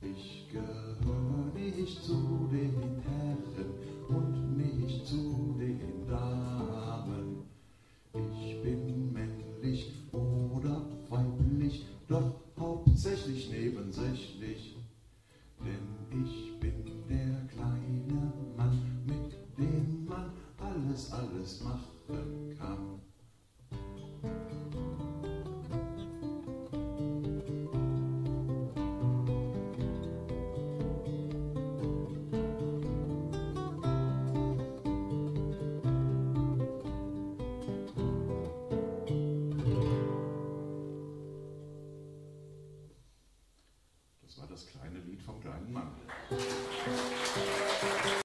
Ich gehöre nicht zu den Herren und nicht zu den Damen. Ich bin männlich oder weiblich, doch hauptsächlich nebensächlich. Denn ich bin der kleine Mann, mit dem man alles machen kann. Das war das kleine Lied vom kleinen Mann.